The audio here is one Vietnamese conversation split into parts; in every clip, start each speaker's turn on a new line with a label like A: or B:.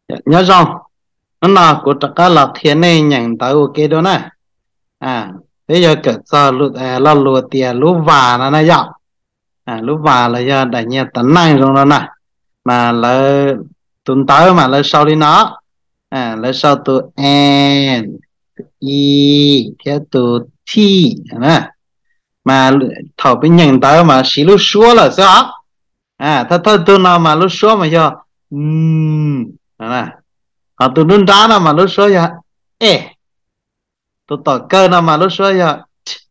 A: nhớ rằng nó nào của tất cả là thiên này nhận tới ok đó nè bây giờ cái sao lúc là lúa tiền lúa vả nó này vậy lúa vả là giờ đại nhiên tấn năng rồi đó nè mà là tuần tới mà là sau đi nó là sau từ n y theo từ t nè mà thầu bên nhận tới mà xí lúc xua là sao thôi từ nào mà lúc xua mà giờ nè còn từ nôn đá nào mà lúc xua giờ tôi tỏ cơ nào mà lúc xua giờ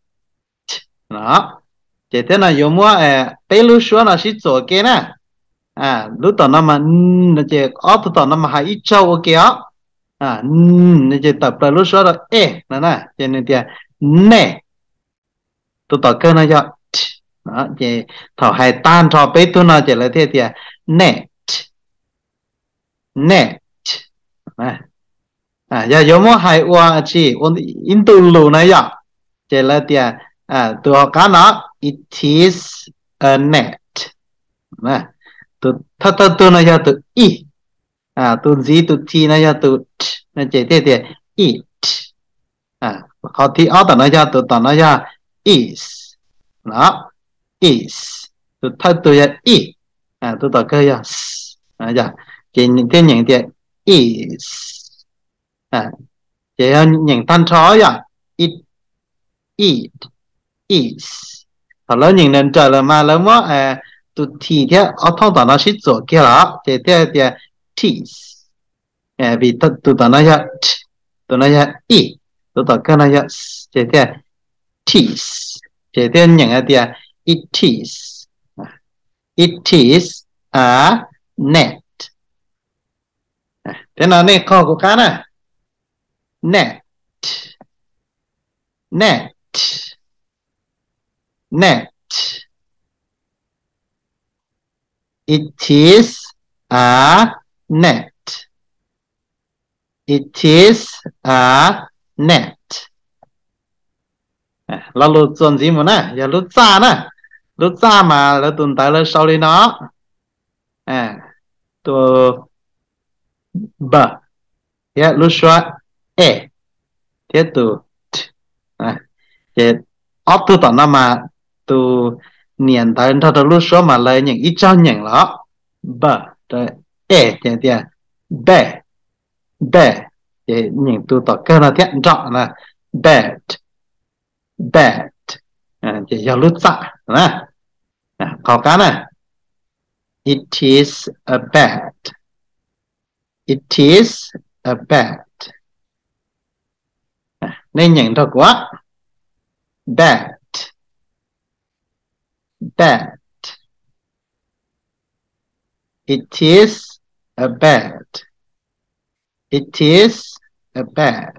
A: đó chỉ thế là dùng mua bé lúc xua là xí chỗ kia nè lúc tỏ nó mà nó chỉ ở tôi tỏ nó mà hay ít châu ok á nó chỉ tập là lúc xua là nè cho nên thì nè tôi tỏ cơ nó giờ đó chỉ thọ hai tan thọ bé tôi nó chỉ là thế thì nè nè giờ giống như hai qua chỉ on in tu lu này ya chỉ là thì tôi học cái nó it is a net nè tôi thật thật tôi nói giờ tôi tôi gì tôi chi nói giờ tôi nó chỉ thế thì it họ thì ở đó nói giờ tôi nói giờ is đó is tôi thật tôi giờ it tôi đọc cái giờ giờ chỉ những cái những cái is chỉ những thanh chó vậy it eat is thật lớn những lần trời là mà lớn quá tụi thì thế ở thông tao nó sẽ做kia đó chỉ thế thì teeth vì tụi tao nó ya tụi nó ya eat tụi tao cái nó ya chỉ thế teeth chỉ thế những cái thì it is a net thế nào này câu của cái này net net net it is a net it is a net là lúc chuẩn gì mà nè giờ lúc xa nè lúc xa mà là tuần tới là sau đi nó tôi b ya lúc xóa thế tôi thế ốp tôi tao mà tôi niệm tới thôi lúc xóa mà lấy những ít cho những đó b rồi thế thì b b thì những tôi tao cơ là thiện trọng là bed bed thì giờ lúc xa nè có cái này it is a bed it is a bed nên nhận thật quá bed bed it is a bed it is a bed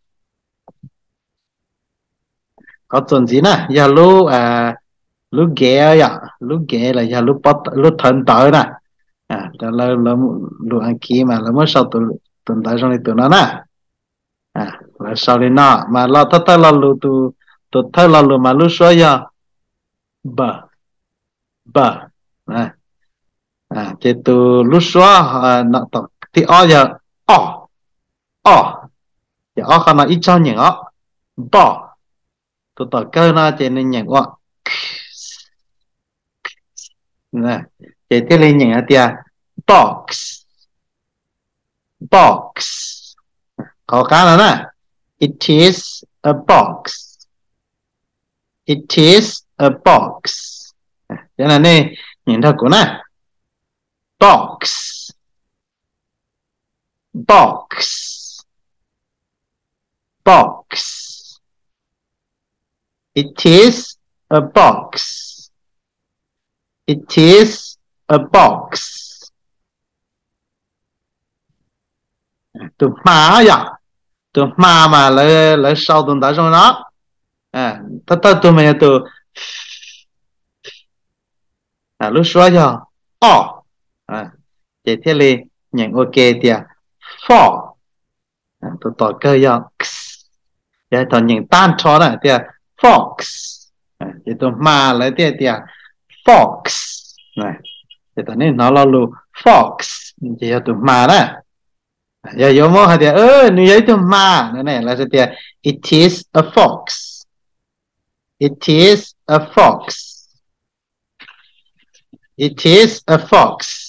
A: có tuần gì nè giờ lúc ghé ya lúc ghé là giờ lúc thân tới nè đó là lúc ăn kia mà là mới sau tuần tới trong này tụi nó nè là sau này nó mà lo tất tất là lúc tụi thay là lúc mà lúc số giờ bờ bờ thì tụi lúc số nó tập thì giờ thì không nó ít cho những bỏ tụi tao cơ nó chỉ nên những nè chỉ cái lên những cái box box có cái nữa nè it is a box it is a box cho nên này nhìn thật của nè box box box it is a box it is a box tụi ma vậy tụi ma mà lấy sau tụi ta trong nó tất tụi mình tụi lúc xóa giờ chỉ thế li nhận ok thì for tụi tỏi cơ giờ để tụi nhận tan cho này thì fox thì tụi ma lấy thì fox này thì tụi nên nó là lu fox thì tụi ma đó giờ yo mo hay thì như vậy thôi mà này là thì it is a fox. It is a fox. It is a fox.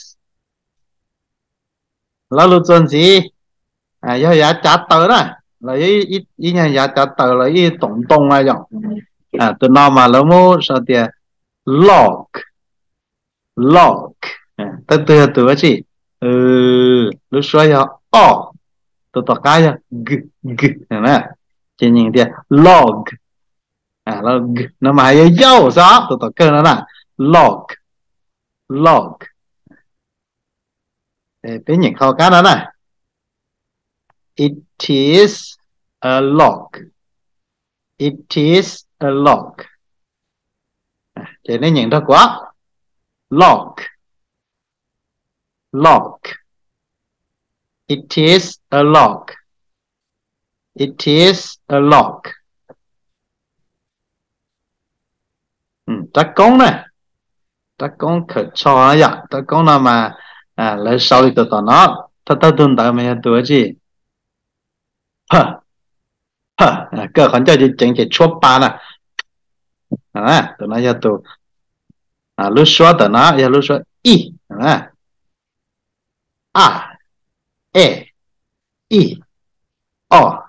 A: Lalu tuần gì do giá trả tờ đó là ý nhà giá trả tờ là ý tổng tổng là dòng từ nó mà nó mua sao thì log log từ từ từ gì lúc xoay ya từ từ cái ya g nè chỉ nhìn thì log log nó mà hay dấu sao từ từ cái nó là log log cái nhìn khó cái đó nè it is a log. It is a log. Cho nên nhìn đó quá. Log. Log. It is a log. It is a log. Trắc công này. Trắc công khởi cho nó dạ. Trắc công nào mà lấy sau đi tụi nó. Thật ta tuần tại mình tuổi gì. Hờ. Hờ. Cơ khẩn cho chính chỉ chốt ba nè. Tụi nó ra tụi. Lúc xóa tụi nó. Lúc xóa y. A. E. Y. O.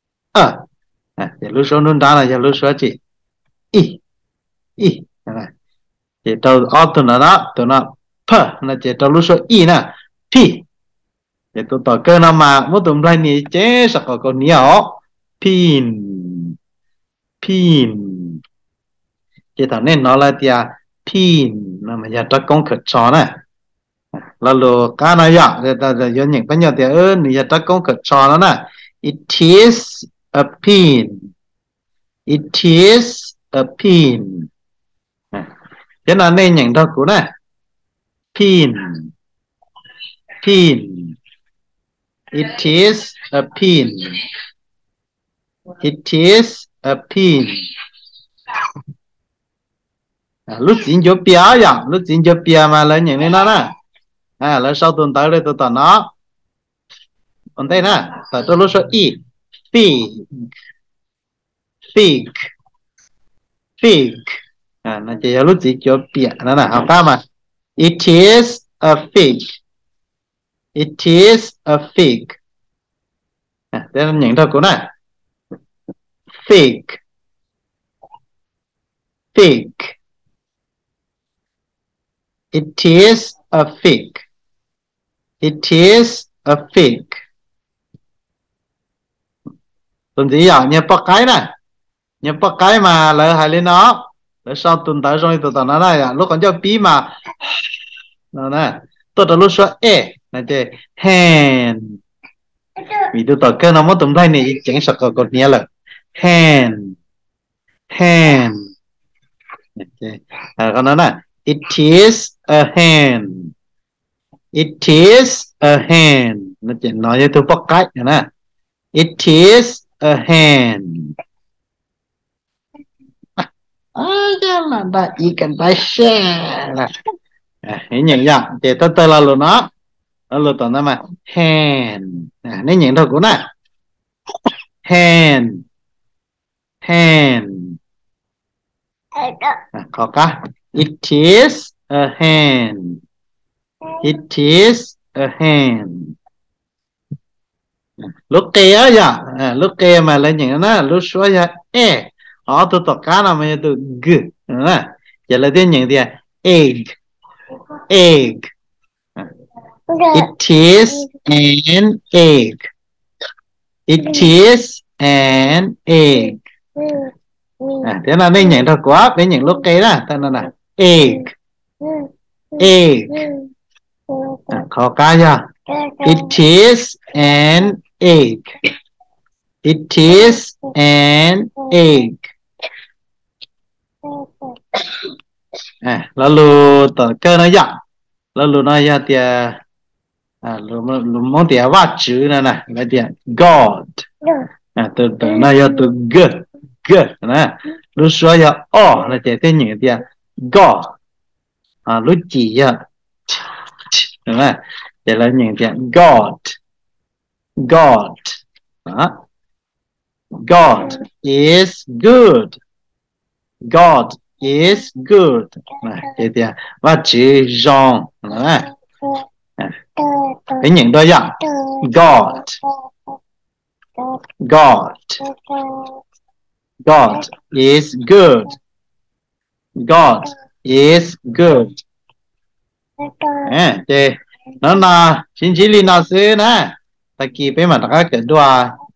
A: Lúc xóa nôn đá là lúc xóa chỉ y. Y. Chỉ tao tụi nó p là chỉ tao lúc số y nè p chỉ tao tao cơ nào mà mỗi tụi này nhỉ chế sao có nhiều pin pin chỉ tao nên nói là tia pin là mà giờ tao công khởi cho nè là lo cái này ya thì tao giờ những cái nhau thì giờ tao công khởi cho nó nè it is a pin. It is a pin. Thế là nên những đó của nè pin pin. It is a pin. It is a pin. Lúc dính vô bia ya lúc dính vô bia mà lấy những nó nè lấy sau tuần tới đây tôi tao nó còn đây nè tại tôi lúc số y pig pig pig nó chỉ lúc dính vô bia nó nè học ta mà it is a pig. It is a fig. Đây là những đâu của này fig fig. It is a fig. It is a fig. Tuần gì vậy? Nhập bậc cái này. Nhập bậc cái mà lỡ hại lên nó. Lỡ sau tuần tới rồi tụi nó này lúc còn cho bí mà. Nó nè. Tôi đã lúc số e. Này chứ hand. Vì tụi tao cơ nó mất tụi đây này chẳng sợ còn nhớ là hand. Hand. Còn nó nè it is a hand. It is a hand. Nó chỉ nói với tôi bắt cách nè it is a hand. Là đã ý cần phải share là hãy nhận dạng thì tôi là luôn nó luôn tao nó mà hand nên nhận đâu của nè hand hand. Có cả it is a hand. It is a hand. Lúc kia ya lúc kia mà lấy những nó lúc số ya tôi tao cá nào mà tôi g giờ là tiếng những gì egg egg. It is an egg. It is an egg. Thế là nên nhận được quá đến những lúc kia đó thế là egg egg. Khó cái ya it is an egg. It is an egg. Lalu cơ nó dặn lalu nó ya thì món thì vắt chữ này nè là thì God từ nó ya từ g g nè lúc xưa ya là chỉ tên những thì God lúc chỉ ya nè để là những thì God God. God is good. God is good. Cái tiền và chữ Jean. Cái những đôi dạng. God. God. God is good. God is good. Nó là chính chỉ lý nó xứ nè. Ta kỳ bên mà ta cái đùa